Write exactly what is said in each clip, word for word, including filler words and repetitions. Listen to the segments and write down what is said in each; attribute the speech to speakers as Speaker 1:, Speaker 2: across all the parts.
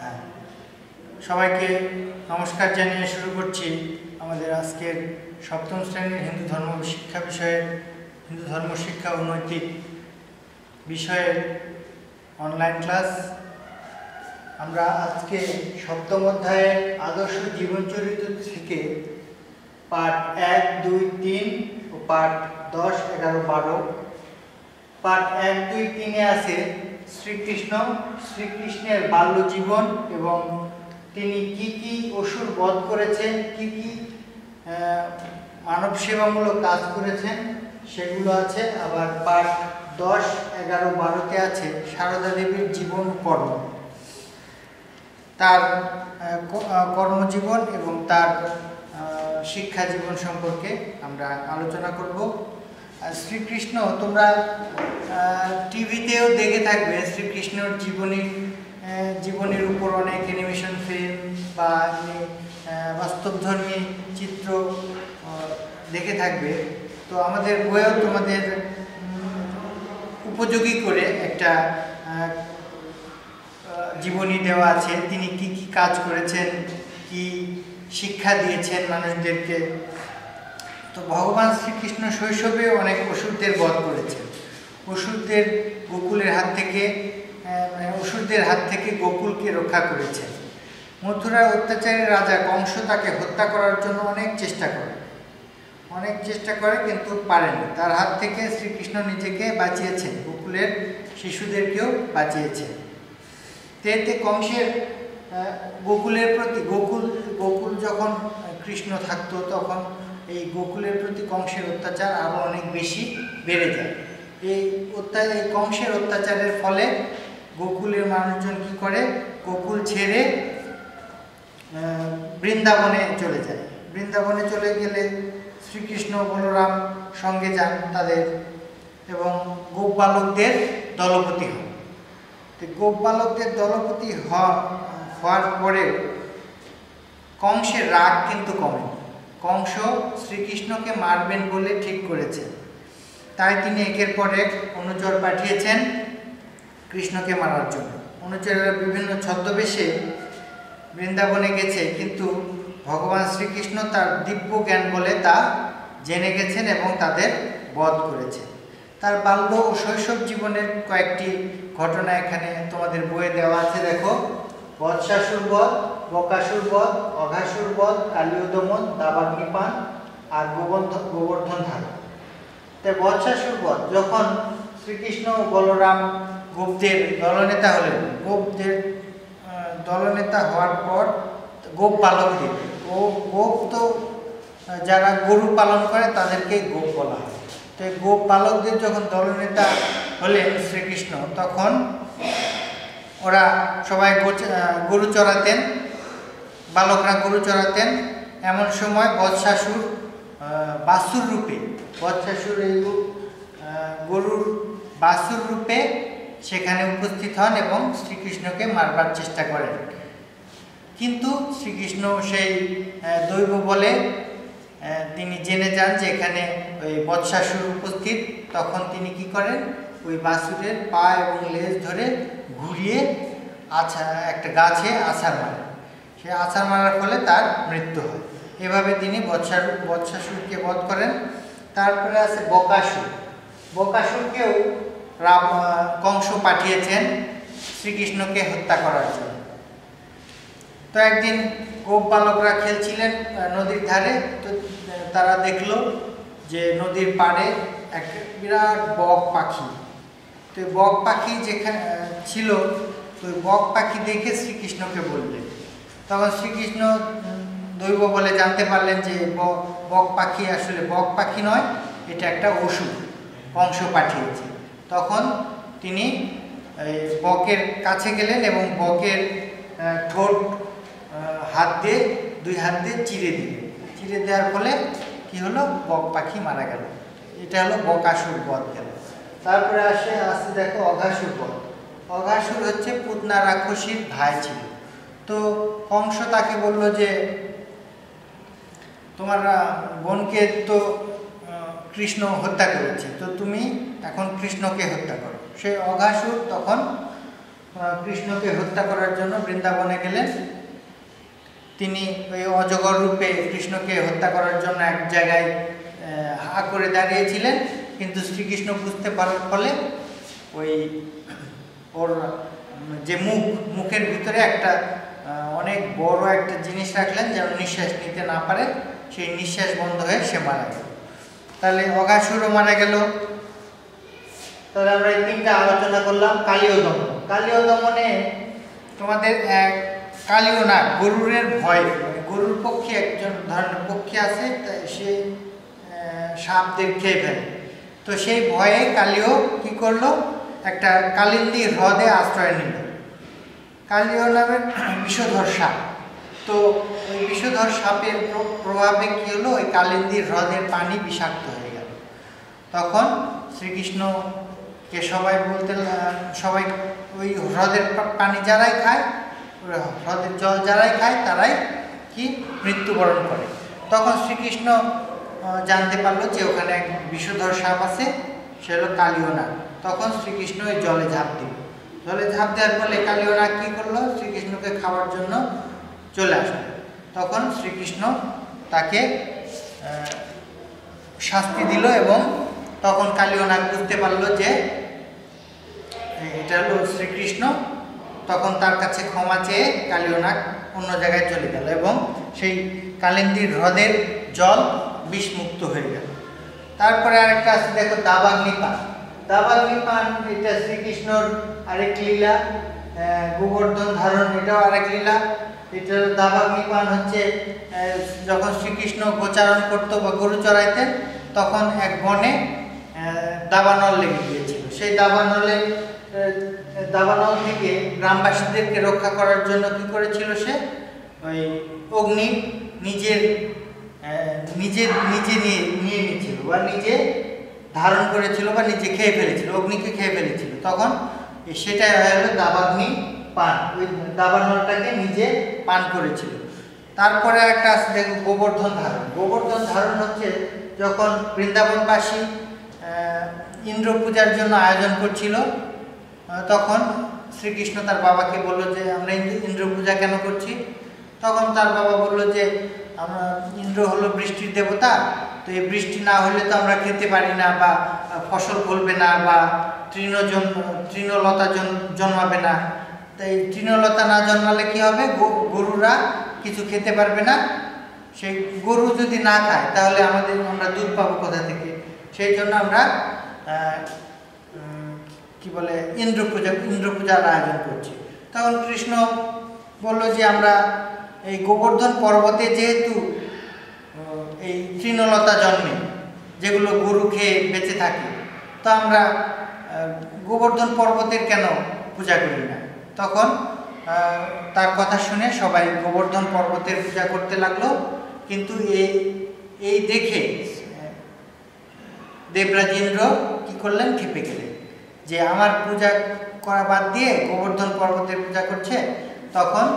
Speaker 1: সবাইকে নমস্কার জানিয়ে শুরু করছি আমাদের আজকের সপ্তম শ্রেণীর হিন্দু ধর্ম শিক্ষা বিষয়ের হিন্দু ধর্ম শিক্ষা ও নৈতিক বিষয়ের অনলাইন ক্লাস। আমরা আজকে সপ্তম অধ্যায়ের আদর্শ জীবনচরিত্র থেকে পাঠ এক দুই তিন ও পাঠ দশ এগারো বারো। পাঠ এক দুই তিনে আছে শ্রীকৃষ্ণ শ্রীকৃষ্ণের বাল্য জীবন এবং তিনি কি কি অসুর বধ করেছেন, কি কি মানব সেবামূলক কাজ করেছেন সেগুলো আছে। আবার পাঠ দশ এগারো বারোতে আছে সারদা দেবীর জীবন কর্ম, তার কর্মজীবন এবং তার শিক্ষা জীবন সম্পর্কে আমরা আলোচনা করব। শ্রীকৃষ্ণ তোমরা টিভিতেও দেখে থাকবে, শ্রীকৃষ্ণর জীবনী জীবনের উপর অনেক অ্যানিমেশন ফিল্ম বা বাস্তবধর্মী চিত্র দেখে থাকবে। তো আমাদের বইয়েও তোমাদের উপযোগী করে একটা জীবনী দেওয়া আছে, তিনি কি কি কাজ করেছেন, কি শিক্ষা দিয়েছেন মানুষদেরকে। তো ভগবান শ্রীকৃষ্ণ শৈশবে অনেক অসুরদের বধ করেছেন, অসুরদের গোকুলের হাত থেকে অসুরদের হাত থেকে গোকুলকে রক্ষা করেছেন। মথুরার অত্যাচারী রাজা কংস তাকে হত্যা করার জন্য অনেক চেষ্টা করে অনেক চেষ্টা করে কিন্তু পারেনি। তার হাত থেকে শ্রীকৃষ্ণ নিজেকে বাঁচিয়েছেন, গোকুলের শিশুদেরকেও বাঁচিয়েছেন। এতে কংসের গোকুলের প্রতি গোকুল গোকুল যখন কৃষ্ণ থাকতো তখন এই গোকুলের প্রতি কংসের অত্যাচার আরও অনেক বেশি বেড়ে যায়। এই অত্যাচার এই কংসের অত্যাচারের ফলে গোকুলের মানুষজন কি করে, গোকুল ছেড়ে বৃন্দাবনে চলে যায়। বৃন্দাবনে চলে গেলে শ্রীকৃষ্ণ বলরাম সঙ্গে যান তাদের এবং গোপ বালকদের দলপতি হন। তো গোপ বালকদের দলপতি হওয়ার পরে কংসের রাগ কিন্তু কমেনি। কংস শ্রীকৃষ্ণকে মারবেন বলে ঠিক করেছেন, তাই তিনি একের পর এক অনুচর পাঠিয়েছেন কৃষ্ণকে মারার জন্য। অনুচরেরা বিভিন্ন ছদ্মবেশে বৃন্দাবনে গেছে, কিন্তু ভগবান শ্রীকৃষ্ণ তার দিব্য জ্ঞান বলে তা জেনে গেছেন এবং তাদের বধ করেছেন। তার বাল্য ও শৈশব জীবনের কয়েকটি ঘটনা এখানে তোমাদের বইয়ে দেওয়া আছে। দেখো, বৎসাসুর বধ, বকাসুর বধ, অঘাসুর বধ, কালীয় দমন, দাবাগ্নিপান আর গোবর্ধন গোবর্ধন ধারণ। তাই বৎসাসুর বধ, যখন শ্রীকৃষ্ণ ও বলরাম গোপদের দলনেতা হলেন, গোপদের দলনেতা হওয়ার পর গোপ পালকদের, ও গোপ তো যারা গরু পালন করে তাদেরকে গোপ বলা হয়। তো গোপ পালকদের যখন দলনেতা হলেন শ্রীকৃষ্ণ, তখন ওরা সবাই গরু চড়াতেন, বালকরা গরু চড়াতেন। এমন সময় বৎসাসুর বাসুর রূপে বৎসাসুর এই গরুর বাসুর রূপে সেখানে উপস্থিত হন এবং শ্রীকৃষ্ণকে মারবার চেষ্টা করেন। কিন্তু শ্রীকৃষ্ণ সেই দৈব বলে তিনি জেনে যান যে এখানে ওই বৎসাসুর উপস্থিত। তখন তিনি কি করেন, ওই বাসুরের পা এবং লেজ ধরে ঘুরিয়ে আছা একটা গাছে আছাড় মারেন। সে আছাড় মারার ফলে তার মৃত্যু হয়। এভাবে তিনি বৎসা বৎসাসুরকে বধ করেন। তারপরে আছে বকাসুর। বকাসুরকেও রাম কংস পাঠিয়েছেন শ্রীকৃষ্ণকে হত্যা করার জন্য। তো একদিন গোপ বালকরা খেলছিলেন নদীর ধারে, তো তারা দেখলো যে নদীর পাড়ে এক বিরাট বক পাখি। তো বক পাখি যেখানে ছিল, তো বক পাখি দেখে শ্রীকৃষ্ণকে বললেন। তখন শ্রীকৃষ্ণ দৈব বলে জানতে পারলেন যে বক পাখি আসলে বক পাখি নয়, এটা একটা অসুর, কংস পাঠিয়েছে। তখন তিনি বকের কাছে গেলেন এবং বকের ঠোঁট হাত দিয়ে দুই হাত দিয়ে চিরে দিলেন। চিরে দেওয়ার ফলে কি হলো, বক পাখি মারা গেল। এটা হলো বকাসুর বধ গেল। তারপরে আসে আসতে দেখো অঘাসুর বধ। অঘাসুর হচ্ছে পুতনা রাক্ষসীর ভাই ছিল। তো কংস তাকে বলল যে তোমার বোনকে তো কৃষ্ণ হত্যা করেছে, তো তুমি এখন কৃষ্ণকে হত্যা করো। সেই অঘাসুর তখন কৃষ্ণকে হত্যা করার জন্য বৃন্দাবনে গেলেন। তিনি ওই অজগর রূপে কৃষ্ণকে হত্যা করার জন্য এক জায়গায় হা করে দাঁড়িয়েছিলেন, কিন্তু শ্রীকৃষ্ণ বুঝতে পারার ফলে ওই ওর যে মুখ মুখের ভিতরে একটা অনেক বড় একটা জিনিস রাখলেন যেন নিঃশ্বাস নিতে না পারে, সেই নিঃশ্বাস বন্ধ হয়ে সে মারা গেল। তাহলে অঘাসুরও মারা গেল। তাহলে আমরা এই তিনটা আলোচনা করলাম। কালীয় দমন, কালীয় দমনে তোমাদের এক কালীয় না, গরুরের ভয়, গরুর পক্ষে একজন ধরনের পক্ষী আছে, সে সাপদের খেয়ে ফেলে। তো সেই ভয়ে কালীয় কি করলো, একটা কালিন্দী হ্রদে আশ্রয় নিল। কালীয় নামের বিষধর সাপ। তো ওই বিষধর সাপের প্রভাবে কি হলো, ওই কালিন্দী হ্রদের পানি বিষাক্ত হয়ে গেল। তখন শ্রীকৃষ্ণকে সবাই বলতে সবাই ওই হ্রদের পানি যারাই খায়, হ্রদের জল যারাই খায় তারাই কি মৃত্যুবরণ করে। তখন শ্রীকৃষ্ণ জানতে পারলো যে ওখানে এক বিষধর সাপ আছে, সে হলো কালীয় নাগ। তখন শ্রীকৃষ্ণ ওই জলে ঝাঁপ দিল। জলে ঝাঁপ দেওয়ার ফলে কালীয় নাগ কী করলো, শ্রীকৃষ্ণকে খাওয়ার জন্য চলে আসলো। তখন শ্রীকৃষ্ণ তাকে শাস্তি দিল এবং তখন কালীয় নাগ বুঝতে পারলো যে এটা হলো শ্রীকৃষ্ণ। তখন তার কাছে ক্ষমা চেয়ে কালীয় নাগ অন্য জায়গায় চলে গেল এবং সেই কালিন্দী হ্রদের জল বিষমুক্ত হয়ে গেল। তারপরে আরেকটা আছে, দেখো দাবাগ্নিপান। দাবাগ্নিপান এটা শ্রীকৃষ্ণর আরেক লীলা। গোবর্ধন ধারণ এটাও আরেক লীলা। এটা দাবাগ্নিপান হচ্ছে যখন শ্রীকৃষ্ণ গোচারণ করতো বা গরু চড়াইতেন, তখন এক বনে দাবানল লেগে গিয়েছিল। সেই দাবানলে দাবানল থেকে গ্রামবাসীদেরকে রক্ষা করার জন্য কি করেছিল, সে ওই অগ্নি নিজের নিজের নিজে নিয়ে নিয়ে নিয়েছিল বা নিজে ধারণ করেছিল বা নিজে খেয়ে ফেলেছিল, অগ্নিকে খেয়ে ফেলেছিল। তখন সেটাই হলো দাবাগ্নি পান, ওই দাবানলটাকে নিজে পান করেছিল। তারপরে একটা আছে দেখো গোবর্ধন ধারণ। গোবর্ধন ধারণ হচ্ছে যখন বৃন্দাবনবাসী ইন্দ্র পূজার জন্য আয়োজন করছিল, তখন শ্রীকৃষ্ণ তার বাবাকে বলল যে আমরা ইন্দ্র পূজা কেন করছি। তখন তার বাবা বলল যে আমরা ইন্দ্র হলো বৃষ্টির দেবতা, তো এই বৃষ্টি না হলে তো আমরা খেতে পারি না বা ফসল ফলবে না বা তৃণ তৃণলতা জন্মাবে না। তাই তৃণলতা না জন্মালে কি হবে, গরুরা কিছু খেতে পারবে না। সেই গরু যদি না খায় তাহলে আমাদের আমরা দুধ পাবো কোথা থেকে। সেই জন্য আমরা কি বলে ইন্দ্র পূজা ইন্দ্র পূজার আয়োজন করছি। তখন কৃষ্ণ বলল যে আমরা এই গোবর্ধন পর্বতে যেহেতু এই তৃণলতা জন্মে, যেগুলো গরু খেয়ে বেঁচে থাকে, তো আমরা গোবর্ধন পর্বতের কেন পূজা করি না। তখন তার কথা শুনে সবাই গোবর্ধন পর্বতের পূজা করতে লাগলো। কিন্তু এই এই দেখে দেবরাজ ইন্দ্র কি করলেন, খেপে গেলেন যে আমার পূজা করা বাদ দিয়ে গোবর্ধন পর্বতের পূজা করছে। তখন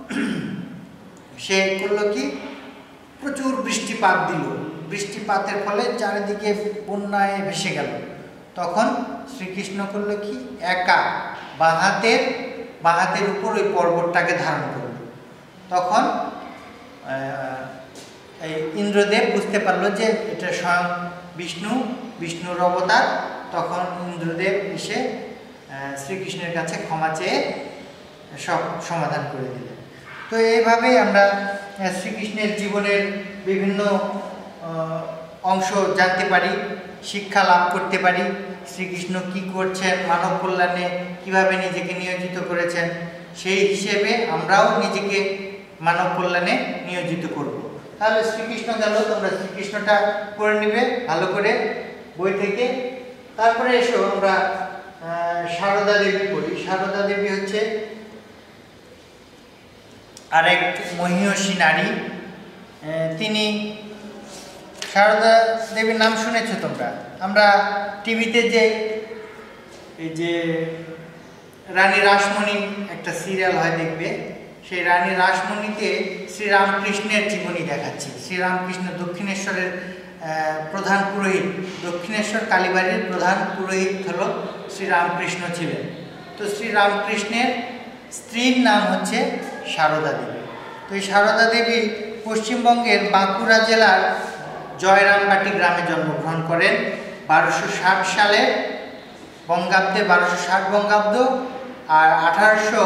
Speaker 1: সে করলো কি, প্রচুর বৃষ্টিপাত দিল। বৃষ্টিপাতের ফলে চারিদিকে বন্যায় ভেসে গেল। তখন শ্রীকৃষ্ণ করলো কি, একা বাঁ হাতের বাঁ হাতের উপর ওই পর্বতটাকে ধারণ করল। তখন এই ইন্দ্রদেব বুঝতে পারলো যে এটা স্বয়ং বিষ্ণু বিষ্ণুর অবতার। তখন ইন্দ্রদেব এসে শ্রীকৃষ্ণের কাছে ক্ষমা চেয়ে সব সমাধান করে দিলেন। তো এইভাবেই আমরা শ্রীকৃষ্ণের জীবনের বিভিন্ন অংশ জানতে পারি, শিক্ষা লাভ করতে পারি। শ্রীকৃষ্ণ কি করছেন, মানব কল্যাণে কিভাবে নিজেকে নিয়োজিত করেছেন, সেই হিসেবে আমরাও নিজেকে মানব কল্যাণে নিয়োজিত করব। তাহলে শ্রীকৃষ্ণ গেল, তোমরা শ্রীকৃষ্ণটা পড়ে নিবে ভালো করে বই থেকে। তারপরে এসো আমরা সারদা দেবী পড়ি। সারদা দেবী হচ্ছে আরেক মহিষী নারী। তিনি সারদা দেবীর নাম শুনেছো তোমরা। আমরা টিভিতে যে এই যে রানী রাসমণি একটা সিরিয়াল হয় দেখবে, সেই রানী রাসমণিতে শ্রীরামকৃষ্ণের জীবনী দেখাচ্ছে। শ্রীরামকৃষ্ণ দক্ষিণেশ্বরের প্রধান পুরোহিত, দক্ষিণেশ্বর কালীবাড়ির প্রধান পুরোহিত হল শ্রীরামকৃষ্ণ ছিলেন। তো শ্রী রামকৃষ্ণের স্ত্রীর নাম হচ্ছে সারদা দেবী। তো এই সারদা দেবী পশ্চিমবঙ্গের বাঁকুড়া জেলার জয়রামবাটি গ্রামে জন্মগ্রহণ করেন বারোশো ষাট সালে বঙ্গাব্দে, বারোশো ষাট বঙ্গাব্দ, আর আঠারোশো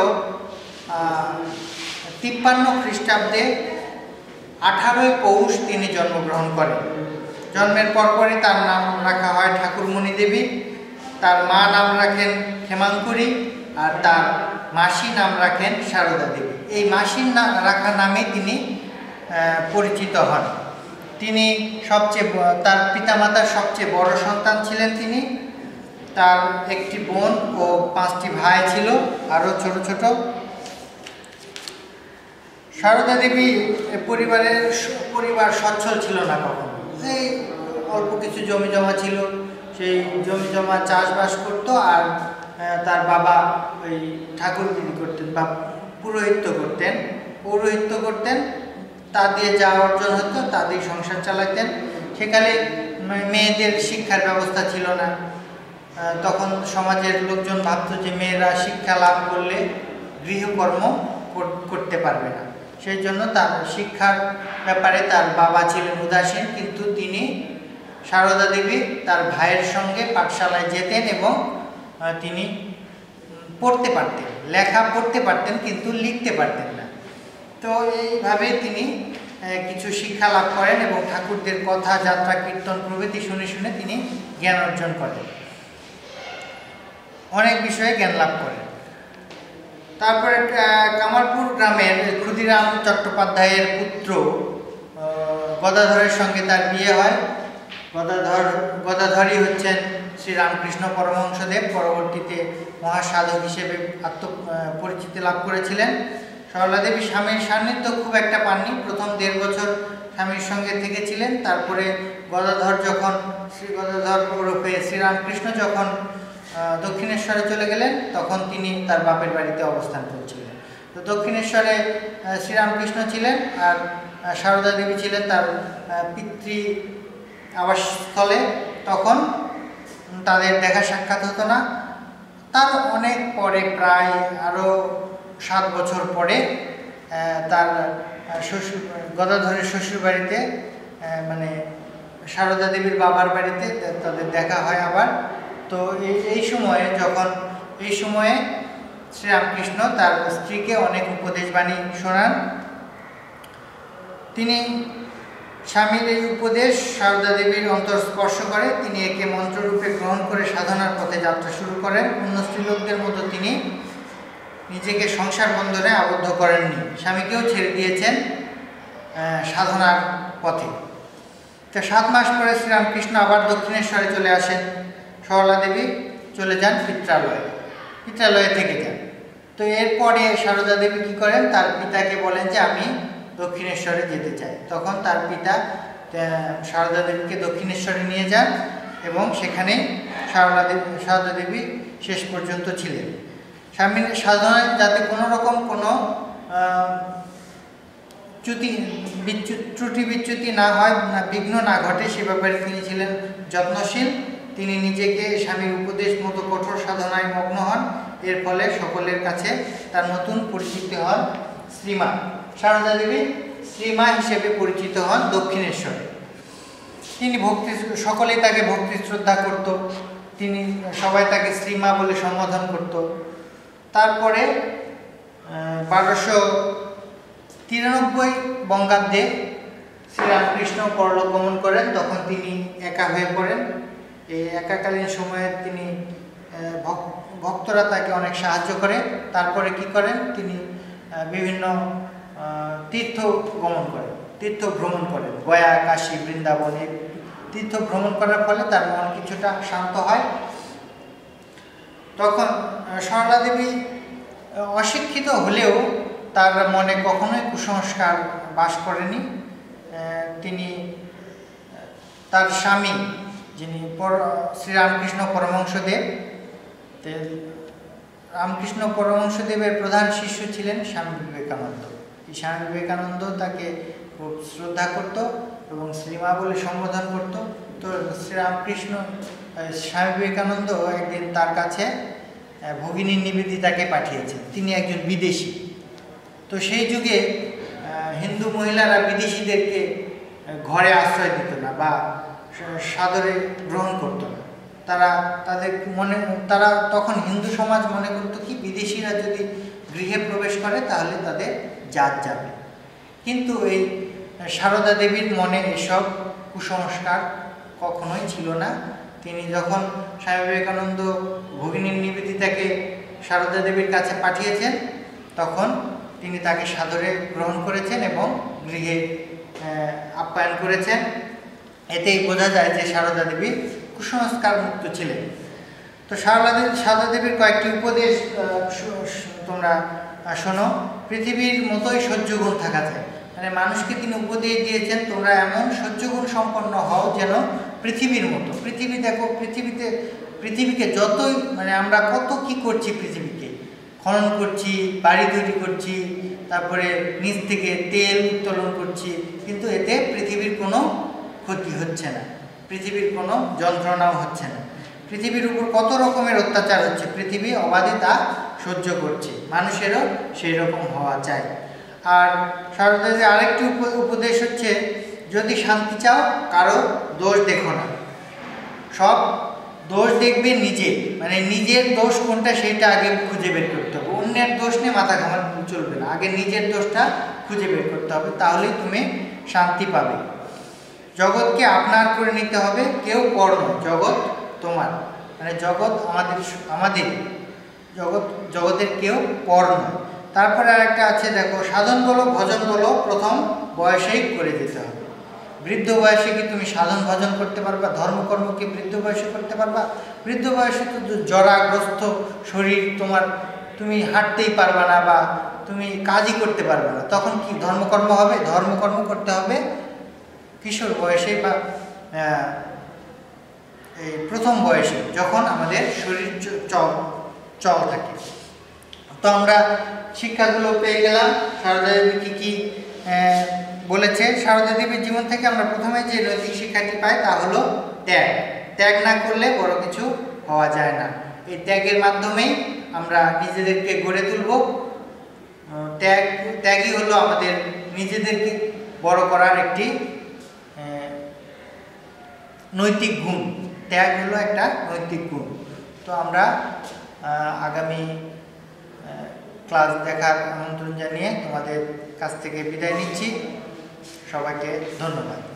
Speaker 1: তিপ্পান্ন খ্রিস্টাব্দে আঠারোই পৌষ তিনি জন্মগ্রহণ করেন। জন্মের পরপরই তার নাম রাখা হয় ঠাকুরমণি দেবী। তার মা নাম রাখেন ক্ষেমাঙ্কুরী আর তার মাসি নাম রাখেন সারদা দেবী। এই মাসির নাম রাখা নামে তিনি পরিচিত হন। তিনি সবচেয়ে তার পিতামাতার সবচেয়ে বড় সন্তান ছিলেন তিনি। তার একটি বোন ও পাঁচটি ভাই ছিল, আরও ছোট ছোট। সারদা দেবী পরিবারের পরিবার সচ্ছল ছিল না কখনো। এই অল্প কিছু জমি জমা ছিল, সেই জমি জমা চাষবাস করতো, আর তার বাবা ওই ঠাকুরগিরি করতেন বা পুরোহিত্য করতেন পৌরোহিত্য করতেন তা দিয়ে যা অর্জন হতো তা দিয়ে সংসার চালাতেন। সেখানে মেয়েদের শিক্ষার ব্যবস্থা ছিল না। তখন সমাজের লোকজন ভাবত যে মেয়েরা শিক্ষা লাভ করলে গৃহকর্ম করতে পারবে না, সেই জন্য তার শিক্ষার ব্যাপারে তার বাবা ছিলেন উদাসীন। কিন্তু তিনি সারদা দেবী তার ভাইয়ের সঙ্গে পাঠশালায় যেতেন এবং তিনি পড়তে পারতেন, লেখা পড়তে পারতেন কিন্তু লিখতে পারতেন না। তো এইভাবে তিনি কিছু শিক্ষা লাভ করেন এবং ঠাকুরদের কথা, যাত্রা, কীর্তন প্রভৃতি শুনে শুনে তিনি জ্ঞান অর্জন করেন, অনেক বিষয়ে জ্ঞান লাভ করেন। তারপরে কামারপুর গ্রামের ক্ষুদিরাম চট্টোপাধ্যায়ের পুত্র গদাধরের সঙ্গে তার বিয়ে হয়। গদাধর গদাধরই হচ্ছেন শ্রী রামকৃষ্ণ পরমহংসদেব, পরবর্তীতে মহাসাধক হিসেবে আত্ম পরিচিতি লাভ করেছিলেন। সরলা দেবী স্বামীর সান্নিধ্য খুব একটা পাননি। প্রথম দেড় বছর স্বামীর সঙ্গে থেকেছিলেন। তারপরে গদাধর যখন শ্রী গদাধর ওরফে শ্রীরামকৃষ্ণ যখন দক্ষিণেশ্বরে চলে গেলেন, তখন তিনি তার বাপের বাড়িতে অবস্থান করছিলেন। তো দক্ষিণেশ্বরে শ্রীরামকৃষ্ণ ছিলেন আর সারদা দেবী ছিলেন তার পিতৃ আবাসস্থলে। তখন তাদের দেখা সাক্ষাৎ হতো না। তার অনেক পরে, প্রায় আরও সাত বছর পরে তার শ্বশুর গদাধরের শ্বশুর বাড়িতে, মানে সারদা দেবীর বাবার বাড়িতে তাদের দেখা হয় আবার। তো এই সময়ে যখন এই সময়ে শ্রীরামকৃষ্ণ তার স্ত্রীকে অনেক উপদেশ বাণী শোনান। তিনি স্বামীর এই উপদেশ সারদা দেবীর অন্তর স্পর্শ করে। তিনি একে মন্ত্ররূপে গ্রহণ করে সাধনার পথে যাত্রা শুরু করেন। অন্য স্ত্রীলোকদের মতো তিনি নিজেকে সংসার বন্ধনে আবদ্ধ করেননি, স্বামীকেও ছেড়ে দিয়েছেন সাধনার পথে। তো সাত মাস পরে শ্রীরামকৃষ্ণ আবার দক্ষিণেশ্বরে চলে আসেন। সরলা দেবী চলে যান পিত্রালয়ে, পিত্রালয়ে থেকে যান। তো এরপরে সারদা দেবী কী করেন, তার পিতাকে বলেন যে আমি দক্ষিণেশ্বরে যেতে চাই। তখন তার পিতা সারদা দেবীকে দক্ষিণেশ্বরে নিয়ে যান এবং সেখানে সারলা দেবী সারদা দেবী শেষ পর্যন্ত ছিলেন। স্বামীর সাধনায় যাতে কোনো রকম কোনো চ্যুতি বিচ্যুত ত্রুটি বিচ্যুতি না হয়, না বিঘ্ন না ঘটে, সে ব্যাপারে তিনি ছিলেন যত্নশীল। তিনি নিজেকে স্বামীর উপদেশ মতো কঠোর সাধনায় মগ্ন হন। এর ফলে সকলের কাছে তার নতুন পরিচিতি হন শ্রীমা। সারদা দেবী শ্রীমা হিসেবে পরিচিত হন দক্ষিণেশ্বরে। তিনি ভক্তি, সকলেই তাকে ভক্তি শ্রদ্ধা করত। তিনি সবাই তাকে শ্রীমা বলে সম্বোধন করত। তারপরে বারোশো তিরানব্বই বঙ্গাব্দে শ্রীরামকৃষ্ণ পরলোক গমন করেন। তখন তিনি একা হয়ে পড়েন। এই একাকালীন সময়ে তিনি ভক্তরা তাকে অনেক সাহায্য করে। তারপরে কি করেন, তিনি বিভিন্ন তীর্থ গমন করেন, তীর্থ ভ্রমণ করেন, গয়া, কাশী, বৃন্দাবনে তীর্থ ভ্রমণ করার ফলে তার মন কিছুটা শান্ত হয়। তখন সরলা দেবী অশিক্ষিত হলেও তার মনে কখনোই কুসংস্কার বাস করেনি। তিনি তার স্বামী, যিনি শ্রীরামকৃষ্ণ পরমহংসদেব, রামকৃষ্ণ পরমহংসদেবের প্রধান শিষ্য ছিলেন স্বামী বিবেকানন্দ। এই স্বামী বিবেকানন্দ তাকে খুব শ্রদ্ধা করত এবং শ্রীমা বলে সম্বোধন করত। তো শ্রীরামকৃষ্ণ স্বামী বিবেকানন্দ একদিন তার কাছে ভগিনী নিবেদিতাকে পাঠিয়েছেন। তিনি একজন বিদেশী। তো সেই যুগে হিন্দু মহিলারা বিদেশিদেরকে ঘরে আশ্রয় দিত না বা সাদরে গ্রহণ করত না। তারা তাদের মনে তারা তখন হিন্দু সমাজ মনে করতো কি বিদেশিরা যদি গৃহে প্রবেশ করে তাহলে তাদের জাত যাবে। কিন্তু এই সারদা দেবীর মনে এসব কুসংস্কার কখনোই ছিল না। তিনি যখন স্বামী বিবেকানন্দ ভগিনী নিবেদিতাকে সারদা দেবীর কাছে পাঠিয়েছেন তখন তিনি তাকে সাদরে গ্রহণ করেছেন এবং গৃহে আপ্যায়ন করেছেন। এতেই বোঝা যায় যে সারদা দেবী কুসংস্কার মুক্ত ছিলেন। তো সারদা দেবী সারদা দেবীর কয়েকটি উপদেশ তোমরা শোনো। পৃথিবীর মতোই সহ্যগুণ থাকা যায়, মানে মানুষকে তিনি উপদেশ দিয়েছেন তোমরা এমন সহ্যগুণ সম্পন্ন হও যেন পৃথিবীর মতো। পৃথিবী দেখো, পৃথিবীতে পৃথিবীকে যতই মানে আমরা কত কি করছি, পৃথিবীকে খনন করছি, বাড়ি তৈরি করছি, তারপরে নিচ থেকে তেল উত্তোলন করছি, কিন্তু এতে পৃথিবীর কোনো ক্ষতি হচ্ছে না, পৃথিবীর কোনো যন্ত্রণাও হচ্ছে না। পৃথিবীর উপর কত রকমের অত্যাচার হচ্ছে, পৃথিবী অবাধে তা সহ্য করছে। মানুষেরও সেই রকম হওয়া চাই। আর সারদাদের আরেকটি উপদেশ হচ্ছে যদি শান্তি চাও কারো দোষ দেখো না, সব দোষ দেখবে নিজে, মানে নিজের দোষ কোনটা সেটা আগে খুঁজে বের করতে হবে। অন্যের দোষ নিয়ে মাথা ঘামানো চলবে না, আগে নিজের দোষটা খুঁজে বের করতে হবে, তাহলেই তুমি শান্তি পাবে। জগৎকে আপনার করে নিতে হবে, কেউ পর নয়, জগৎ তোমার, মানে জগৎ আমাদের আমাদের জগৎ জগতের কেউ পর নয়। তারপরে আরেকটা আছে দেখো, সাধন বলো ভজন বলো প্রথম বয়সেই করে যেতে হবে। বৃদ্ধ বয়সে কি তুমি সাধন ভজন করতে পারবা? ধর্মকর্ম কি বৃদ্ধ বয়সে করতে পারবা? বৃদ্ধ বয়সে তো জরাগ্রস্ত শরীর, তোমার তুমি হাঁটতেই পারবা না বা তুমি কাজই করতে পারবে না, তখন কি ধর্মকর্ম হবে? ধর্মকর্ম করতে হবে কিশোর বয়সে বা এই প্রথম বয়সে, যখন আমাদের শরীর চল চল থাকে। তো আমরা শিক্ষাগুলো পেয়ে গেলাম সারদা দেবী কী কী বলেছে। সারদা দেবীর জীবন থেকে আমরা প্রথমে যে নৈতিক শিক্ষাটি পাই তা হলো ত্যাগ। ত্যাগ না করলে বড় কিছু হওয়া যায় না। এই ত্যাগের মাধ্যমেই আমরা নিজেদেরকে গড়ে তুলব। ত্যাগ ত্যাগই হলো আমাদের নিজেদেরকে বড় করার একটি নৈতিক গুণ। ত্যাগ হলো একটা নৈতিক গুণ। তো আমরা আগামী ক্লাস দেখার আমন্ত্রণ জানিয়ে তোমাদের কাছ থেকে বিদায় নিচ্ছি। সবাইকে ধন্যবাদ।